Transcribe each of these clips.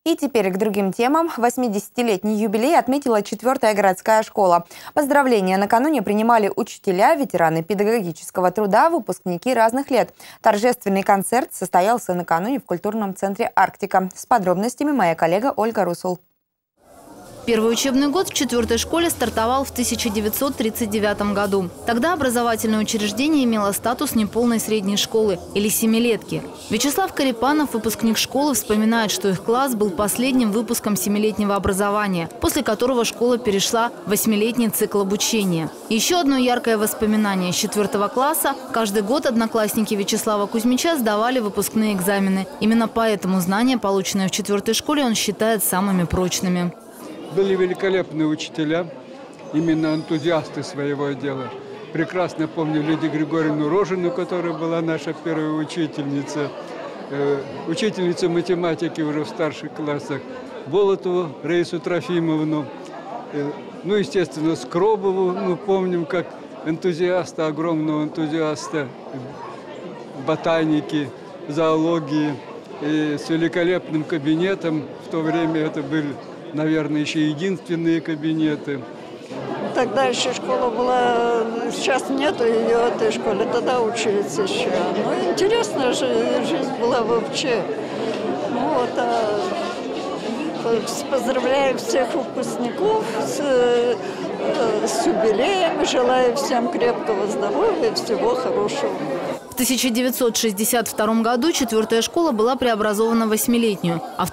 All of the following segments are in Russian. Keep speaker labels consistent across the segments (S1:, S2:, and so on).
S1: И теперь к другим темам. 80-летний юбилей отметила 4-я городская школа. Поздравления накануне принимали учителя, ветераны педагогического труда, выпускники разных лет. Торжественный концерт состоялся накануне в культурном центре «Арктика». С подробностями моя коллега Ольга Русул.
S2: Первый учебный год в 4-й школе стартовал в 1939 году. Тогда образовательное учреждение имело статус неполной средней школы или семилетки. Вячеслав Карипанов, выпускник школы, вспоминает, что их класс был последним выпуском семилетнего образования, после которого школа перешла в 8-летний цикл обучения. Еще одно яркое воспоминание. С 4 класса каждый год одноклассники Вячеслава Кузьмича сдавали выпускные экзамены. Именно поэтому знания, полученные в 4-й школе, он считает самыми прочными.
S3: Были великолепные учителя, именно энтузиасты своего дела. Прекрасно помню Лидию Григорьевну Рожину, которая была наша первая учительница, учительницу математики уже в старших классах, Болотову Раису Трофимовну, ну, естественно, Скробову, мы помним, как энтузиаста, огромного энтузиаста ботаники, зоологии, и с великолепным кабинетом. В то время это были, наверное, еще единственные кабинеты.
S4: Тогда еще школа была, сейчас нету ее, этой школы, тогда учились еще. Ну, интересная жизнь была вообще. Ну, вот, поздравляю всех выпускников с юбилеем, желаю всем крепкого здоровья и всего хорошего.
S2: В 1962 году 4-я школа была преобразована в 8-летнюю, а в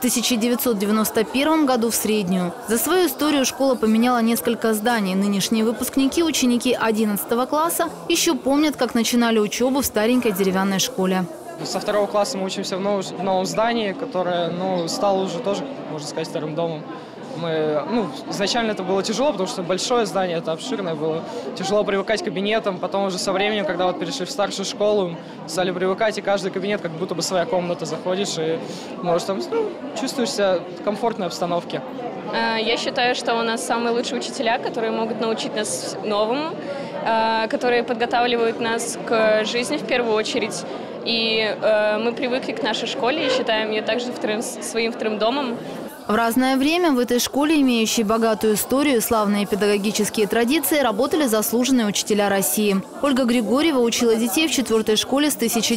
S2: 1991 году в среднюю. За свою историю школа поменяла несколько зданий. Нынешние выпускники, ученики 11 класса, еще помнят, как начинали учебу в старенькой деревянной школе.
S5: Со 2 класса мы учимся в новом здании, которое стало уже тоже, можно сказать, вторым домом. Изначально это было тяжело, потому что большое здание, это обширное было. Тяжело привыкать к кабинетам. Потом уже со временем, когда перешли в старшую школу, стали привыкать, и каждый кабинет как будто бы своя комната, заходишь и можешь там чувствуешь себя в комфортной обстановке.
S6: Я считаю, что у нас самые лучшие учителя, которые могут научить нас новому, которые подготавливают нас к жизни в первую очередь. И мы привыкли к нашей школе и считаем ее также своим вторым домом.
S2: В разное время в этой школе, имеющей богатую историю и славные педагогические традиции, работали заслуженные учителя России. Ольга Григорьева учила детей в 4-й школе с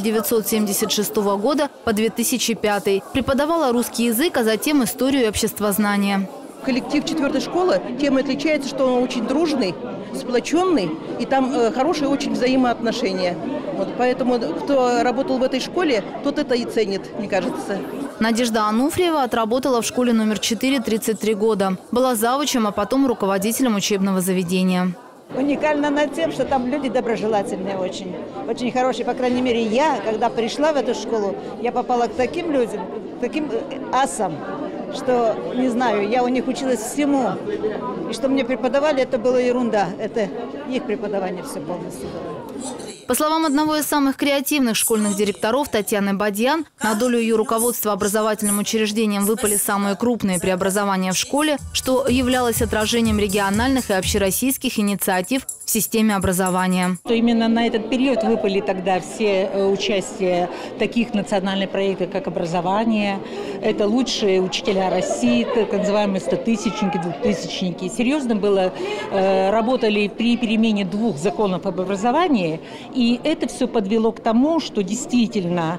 S2: 1976 года по 2005. Преподавала русский язык, а затем историю и обществознание.
S7: Коллектив 4-й школы тем и отличается, что он очень дружный, сплоченный, и там хорошие очень взаимоотношения. Вот, поэтому кто работал в этой школе, тот это и ценит, мне кажется.
S2: Надежда Ануфриева отработала в школе номер 4 33 года. Была завучем, а потом руководителем учебного заведения.
S8: Уникально над тем, что там люди доброжелательные очень. Очень хорошие. По крайней мере, я, когда пришла в эту школу, я попала к таким людям, к таким асам, что, не знаю, я у них училась всему. И что мне преподавали, это была ерунда. Это их преподавание все полностью было.
S2: По словам одного из самых креативных школьных директоров Татьяны Бадьян, на долю ее руководства образовательным учреждением выпали самые крупные преобразования в школе, что являлось отражением региональных и общероссийских инициатив в системе образования.
S9: Именно на этот период выпали тогда все участия таких национальных проектов, как образование. Это лучшие учителя России, так называемые 100-тысячники, 2000-ники. Серьезно было, работали при перемене 2 законов об образовании. И это все подвело к тому, что действительно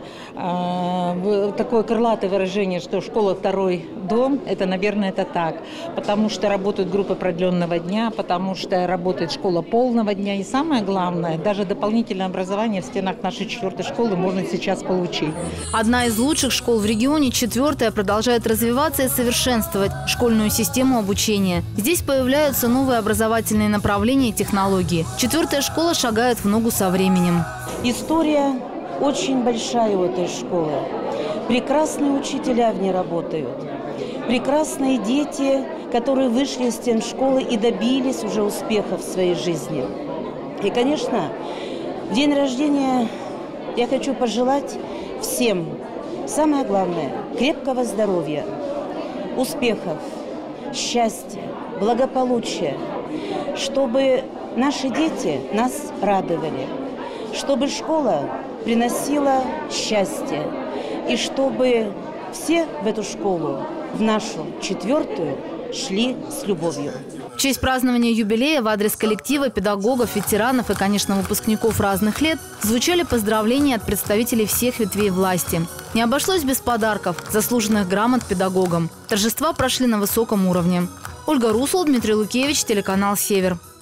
S9: такое крылатое выражение, что школа второй дом, это, наверное, это так. Потому что работают группы продленного дня, потому что работает школа полного дня. И самое главное, даже дополнительное образование в стенах нашей 4-й школы можно сейчас получить.
S2: Одна из лучших школ в регионе, 4-я, продолжает развиваться и совершенствовать школьную систему обучения. Здесь появляются новые образовательные направления и технологии. 4-я школа шагает в ногу со временем.
S10: История очень большая у этой школы. Прекрасные учителя в ней работают. Прекрасные дети, которые вышли из стен школы и добились уже успеха в своей жизни. И, конечно, в день рождения я хочу пожелать всем, самое главное, крепкого здоровья, успехов, счастья, благополучия, чтобы наши дети нас радовали, чтобы школа приносила счастье, и чтобы все в эту школу в нашу 4-ю шли с любовью.
S2: В честь празднования юбилея в адрес коллектива, педагогов, ветеранов и, конечно, выпускников разных лет звучали поздравления от представителей всех ветвей власти. Не обошлось без подарков, заслуженных грамот педагогам. Торжества прошли на высоком уровне. Ольга Русул, Дмитрий Лукевич, телеканал «Север».